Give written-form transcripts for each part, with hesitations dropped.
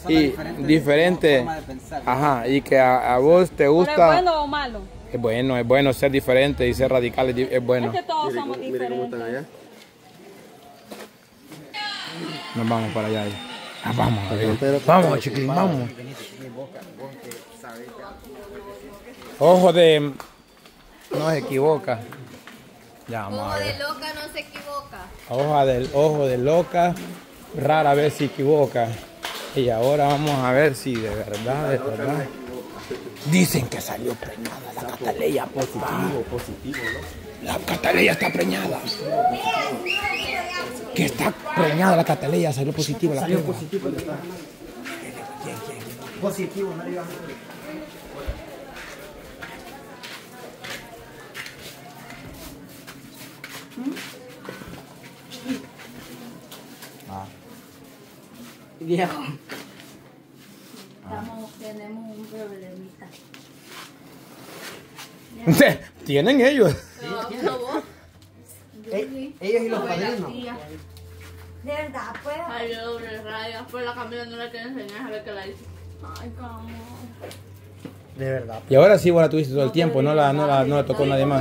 y diferente. Forma de pensar. Ajá, y que a vos te gusta. ¿Pero es bueno o malo? Es bueno ser diferente y ser radical, es bueno. Es que todos somos Mire cómo están diferentes. allá. Nos vamos para allá. Ah, vamos, Pero- vamos, chiquilín, vamos. Ojo de... No se equivoca. Ya vamos a Ojo ver. de loca no se equivoca. Ojo de loca, rara vez se equivoca. Y ahora vamos a ver si de verdad. Dicen que salió preñada la Cataleya, Positivo, ¿no? La Cataleya está preñada. Que está preñada la Cataleya, salió positiva la prueba. Positivo, positivo, no digas. Viejo. Tenemos un problemita. Tienen ellos. No, vos. Ellos y los padrinos. De verdad, pues. Ay, yo doble raya. Por la Camila no la quiero enseñar a ver qué la hice. Ay, cómo. De verdad. Y ahora sí vos la tuviste todo el tiempo, no la tocó nadie más.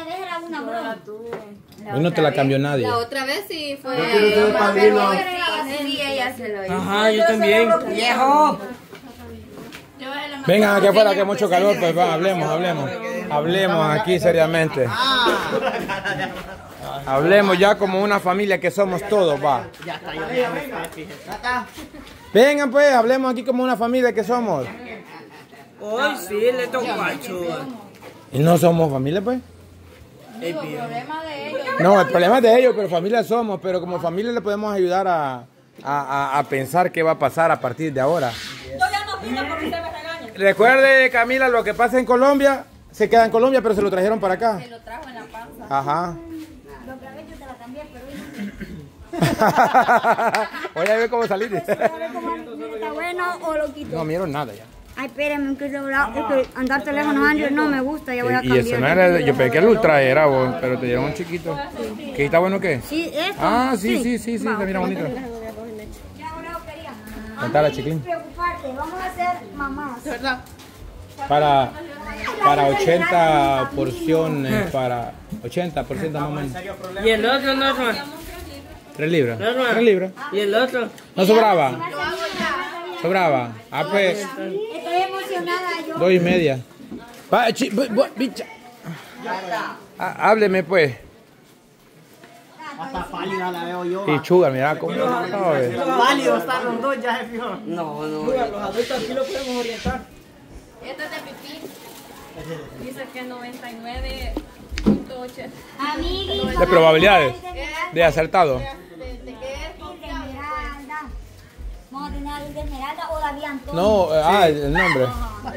Hoy no te la cambió nadie. La otra vez sí fue. quiero ser padrino. Sí, ella se lo hizo. Ajá, yo también. Viejo. Vengan aquí afuera que hay mucho calor, pues va, hablemos. Hablemos aquí seriamente. Hablemos ya como una familia que somos todos, va. Ya está, yo ya. Vengan pues, hablemos aquí como una familia que somos. Hoy sí le tocó a Chuba. ¿Y no somos familia pues? El problema de ellos. No, el problema es de ellos, pero familia somos, pero como familia le podemos ayudar a pensar qué va a pasar a partir de ahora. Yo ya no opino porque usted me regaña. Recuerde, Camila, lo que pasa en Colombia, se queda en Colombia, pero se lo trajeron para acá. Se lo trajo en la panza. Ajá. La otra vez yo te la cambié, pero Oye, a ver cómo saliste. ¿está bueno o lo quito? No miro nada ya. Ay, espérame, que andar teléfono Android no me gusta, ya voy a Y cambiar. ese no era, yo pensé que el Ultra era vos, pero te dieron un chiquito. ¿Qué está bueno qué? Sí, esto. Ah, sí, está mira bonito. Ya ahora lo quería. Contala, chiquín. Preocuparte, vamos a ser mamás. ¿Verdad? Para 80 porciones, para 80% más o menos. Y el otro no. 3 libras. No, no. 3 libras. Y el otro. ¿No sobraba? ¿Sobraba? Ah, pues, Estoy emocionada yo. 2 y media. Va, bicha. Hábleme pues. Hasta pálida la veo yo. Y Sugar, mira cómo sabe. Pálidos están los dos, ya se fijó. No. Los adultos aquí lo podemos orientar. Esto es de pipí. Dice que 99.8. Amiguito. De probabilidades. De acertado. ¿De qué es? Esmeralda. Vamos a tener algo de Esmeralda o Davián. No, el nombre.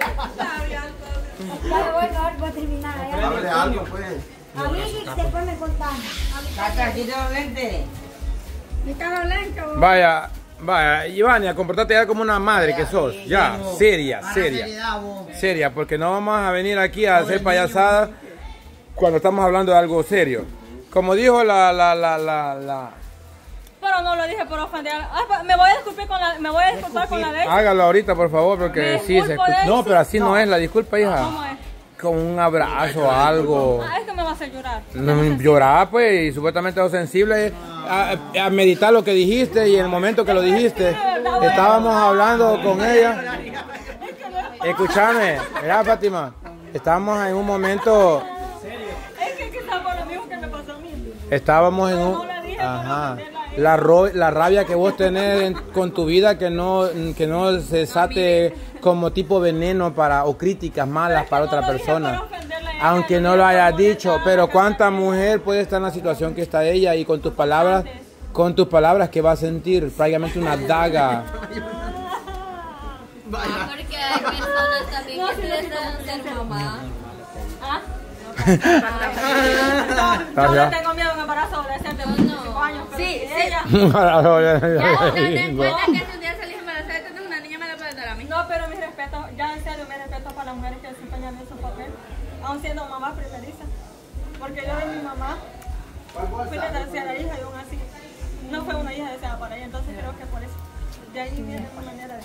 Ya me voy, no voy a terminar. Hable algo, pues. Amiguito, después me contamos. Aquí tengo lente. Mi cara lento. Vaya, Ivania, comportate ya como una madre que sos. Ya, seria. Seria, porque no vamos a venir aquí a hacer payasadas cuando estamos hablando de algo serio. Como dijo la... Pero no lo dije por ofender. Me voy a disculpar con la ley. Hágalo ahorita, por favor, porque Me sí se disculpo escucha. de No, eso. pero así no es la disculpa, hija. ¿Cómo es? Con un abrazo o algo. Es que me va a hacer llorar. No, llorar, pues, y supuestamente sos sensible a meditar lo que dijiste y en el momento que lo dijiste, estábamos hablando con ella. Escúchame, mira, Fátima, estábamos en un momento, Es que quizás por lo mismo que me pasó a mí. estábamos en un... Ajá. La rabia que vos tenés con tu vida que no se desate como tipo veneno o críticas malas para otra persona. Aunque no lo hayas dicho, pero cuánta mujer puede estar en la situación que está ella y con tus palabras que va a sentir prácticamente una daga. Porque hay personas también que piensan ser mamá. Yo no tengo miedo a un embarazo adolescente de 25 años. Pero Sí, si sí. ella... Ya, ten en cuenta que si un día salís embarazada y tenés una niña, me la puedes dar a mí. No, pero mi respeto, ya en serio, mi respeto para las mujeres que desempeñan ese papel, aún siendo mamá primeriza. Porque yo de mi mamá fui la tercera hija y aún así no fue una hija deseada para ella, entonces creo que por eso, de ahí viene una manera de...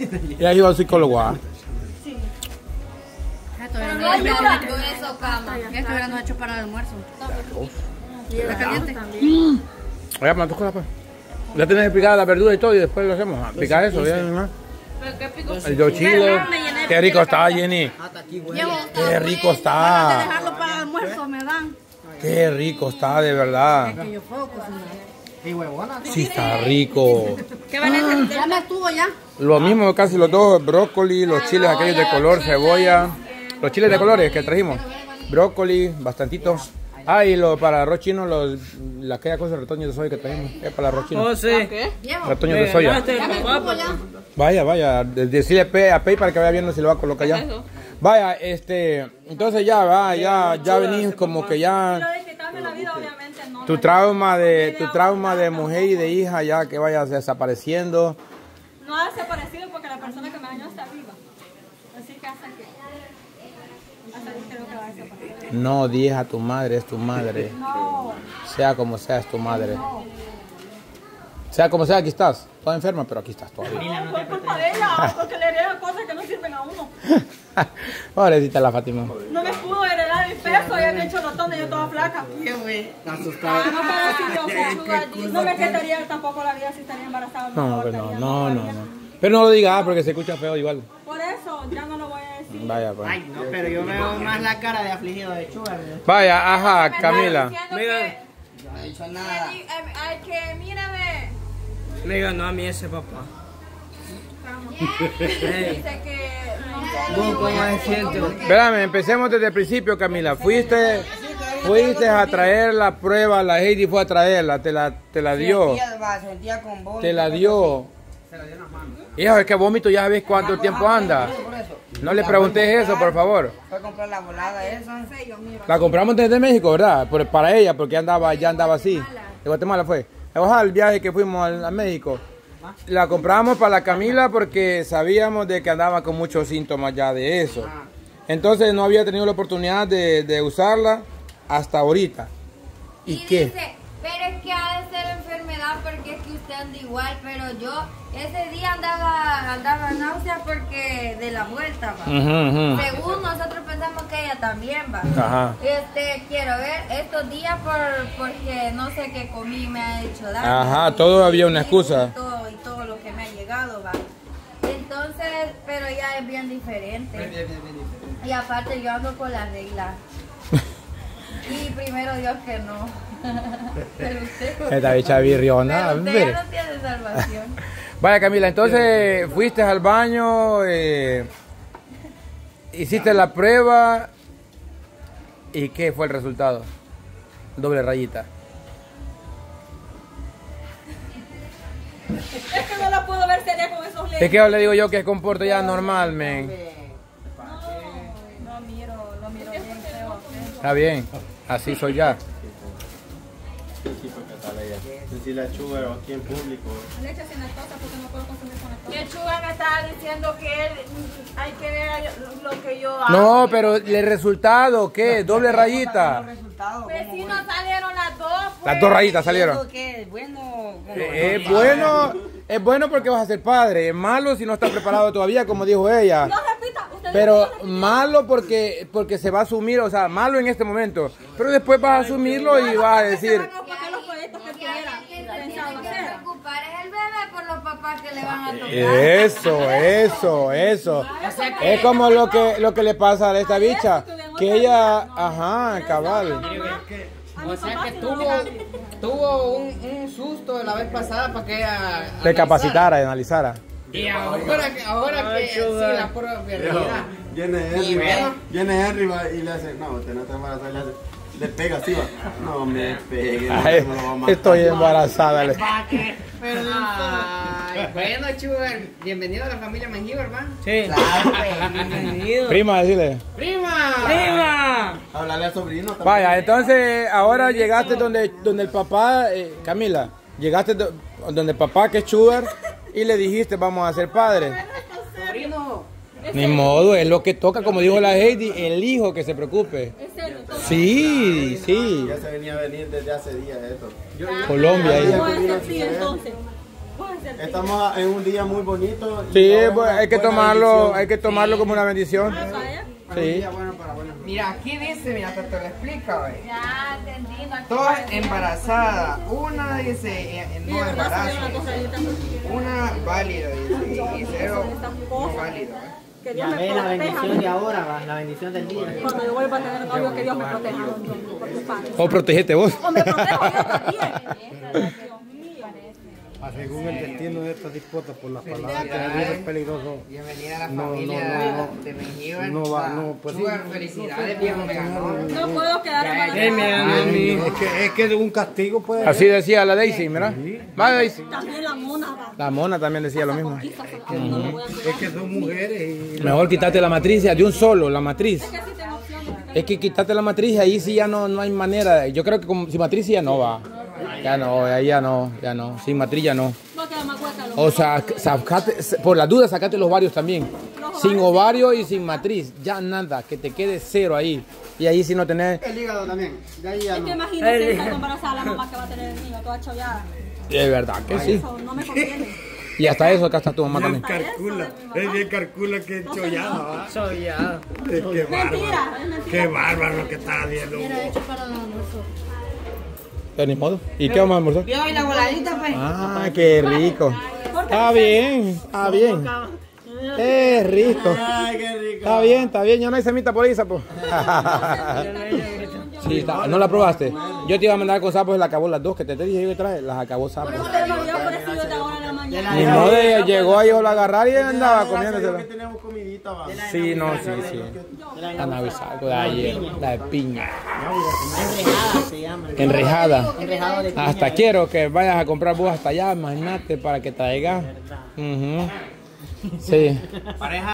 ¿Y has ido al psicólogo? Sí. Pero no ayuda con eso, cama. Esto hubiera no hecho para el almuerzo. ¿Está caliente? Oiga, ¿cuántas cosas pues? Ya tenés que picar la verdura y todo y después lo hacemos. Picar eso, bien, ¿no? ¿Pero qué pico? El yo chile. Qué rico está, Jenny. Qué rico De está. dejarlo para el almuerzo me dan. Qué rico está, de verdad. Que yo puedo cocinar. Y huevona. Sí está rico. ¿Qué van a hacer? Ya me estuvo ya. Lo mismo casi los dos, brócoli, los chiles aquellos de color, cebolla. Los chiles de colores que trajimos. Brócoli, bastantito. Ah, y para arroz chino, aquella cosa de retoños de soya que trajimos. Es para el arroz chino. Oh, sí. Retoños de soya. Ya me estuvo ya. Vaya, decirle a Pei para que vaya viendo si lo va a colocar ya. Vaya, entonces ya venís como que Lo ya de quitarme la vida, obviamente, no. tu trauma de mujer y de hija ya que vaya desapareciendo. No ha desaparecido porque la persona que me dañó está viva. Así que hasta que creo que va a desaparecer. No digas a tu madre, es tu madre. No, Sea como sea, es tu madre. Sea como sea, aquí estás. Toda enferma, pero aquí estás todavía. no fue culpa de ella, porque le heredan cosas que no sirven a uno. Pobrecita la Fátima. No me pudo heredar el peso, ella me echó rotón y yo toda flaca. Asustada. No, pero sí, o sea, no me quitaría tampoco la vida si estaría embarazada. No, pero no. Pero no lo digas porque se escucha feo igual. Por eso, ya no lo voy a decir. Vaya, pues. Ay, no, pero yo veo más la cara de afligido de Sugar. Vaya, ajá, Camila. Mira. Yo no he dicho nada. Ay, que mírame. Me ganó a mí ese papá. Dice que ¿Cómo me siento? Espérame, empecemos desde el principio, Camila. Fuiste a traer la prueba, la Heidi fue a traerla, te la dio. Sentía con vos. Te la dio. Hijo, es que vómito ya sabes cuánto tiempo anda. No le preguntes eso, por favor. Fue a comprar la volada esa. La compramos desde México, ¿verdad? Para ella, porque ya andaba así. De Guatemala fue. Ojalá el viaje que fuimos a México. La compramos para la Camila porque sabíamos de que andaba con muchos síntomas ya de eso. Entonces no había tenido la oportunidad de usarla hasta ahorita. ¿Y qué? dice, pero es que ha de ser enfermedad porque es que usted anda igual, pero yo ese día andaba náuseas porque de la vuelta, va. Según nosotros pensamos que ella también va. Ajá. Quiero ver estos días porque no sé qué comí me ha hecho daño. Ajá, todo había una excusa. Y todo lo que me ha llegado, va. Entonces, pero ya es bien diferente. Y aparte yo ando con la regla. Y primero Dios que no. Pero usted, Esta bicha virriona. pero usted ya no tiene salvación. Vaya, Camila, entonces fuiste al baño, hiciste la prueba y ¿qué fue el resultado? Doble rayita. Es que no la puedo ver seria con esos lentes. Es que le digo yo que comporto ya normal, men. No miro bien feo. Está bien, así soy ya. Sí, porque tal ella. Decirle a Sugar aquí en público. Leche sin lactosa porque no puedo consumir con lactosa. Que Chuga me estaba diciendo que él hay que ver lo que yo hago. No, pero el resultado, ¿qué? Doble rayita. Pues si no salieron las dos, pues. Las dos rayitas salieron. ¿Qué es bueno? Es bueno porque vas a ser padre. Es malo si no estás preparado todavía, como dijo ella. No repita, usted Pero malo porque se va a asumir, o sea, malo en este momento. Pero después vas a asumirlo y vas a decir... no para los proyectos que Y alguien tuviera que se tiene pensado que hacer. preocupar es el bebé por los papás que le van a tocar. Eso. Es como lo que le pasa a esta bicha. Que ella, ajá, cabal. O sea que tuvo un susto la vez pasada para que ella Te capacitara, analizara. Y ahora que sí, la prueba de realidad. Viene Henry y le hace, no, usted no está embarazada, le pega así, va. No me pegue, Ay, no lo va a matar. estoy embarazada. Ay, bueno, Sugar, bienvenido a la familia Mengíbar, hermano. Sí. Claro, pues, bienvenido. Prima, decirle. ¡Prima! Háblale al sobrino también. Vaya, entonces ahora llegaste donde el papá, Camila, llegaste donde el papá que es Sugar y le dijiste vamos a ser padres. Sobrino. Ni modo, es lo que toca, como dijo la Heidi, el hijo que se preocupe. ¿En serio? Sí. Ya se venía a venir desde hace días esto. Colombia ahí. ¿Cómo es así entonces? Estamos en un día muy bonito. Sí, pues, hay que tomarlo como una bendición. Sí. Mira, aquí dice, mira, te lo explica, güey. Ya, entendí. No, Todas embarazadas. Una dice no embarazo. Una válida, dice. Y 0 no válido, güey. Que Dios Ya me ve la proteja. bendición de ahora, va, la bendición del día. Cuando yo vuelva a tener novio, que Dios me proteja. Por tus padres. O protegete vos. O me protejo yo también. Dios mío. Según el destino de estas disputas por las palabras, que la vida es peligroso. Bienvenida a la No, familia de Mengíbar. no va, no, pues Súper felicidades, viejo, me ganó. No puedo quedar embarazada. Es que es un castigo, pues. Así decía la Daisy, mira. Va Daisy. También la mona va. La mona también decía lo mismo. Es que son mujeres y Mejor quitarte la matriz de un solo, la matriz. Es que quitarte la matriz y ahí sí ya no hay manera. Yo creo que sin matriz ya no va. Ya no, ahí ya no. Sin matriz ya no. No queda más hueca. O sea, por las dudas sacate los ovarios también. Sin ovario y sin matriz, ya nada, que te quede 0 ahí. Y ahí si no tenés... El hígado también. De ahí ya Es que no. imagínate estar embarazada la mamá que va a tener el niño, toda chollada. Es verdad que sí. Eso no me conviene. Y hasta eso acá está tu mamá también. calcula. Es bien calcula que es chollada, ¿va? Soy ya. Qué bárbaro. Mentira, es mentira. Qué bárbaro que está haciendo. Era hecho para el almuerzo. Pero ni modo. ¿Y qué vamos a almorzar? Yo y la voladita, pues. Ah, qué rico. Está bien, está bien. Es rico. Ay, qué rico. Está bien, ya no hay semita por ahí, sapo. Sí, ¿no la probaste? Yo te iba a mandar con sapos y la acabó las 2 que te dije que trae, las acabó sapos. Usted me había ofrecido de ahora en la mañana. Ni modo, llegó ahí, yo la agarrar y andaba comiéndosela. Que tenemos comidita, va. Sí, no, sí. La navisalgo de ayer, la de piña. Enrejada se llama. Enrejada. Enrejado de piña. Hasta quiero que vayas a comprar vos hasta allá, imagínate, para que traigas. Sí.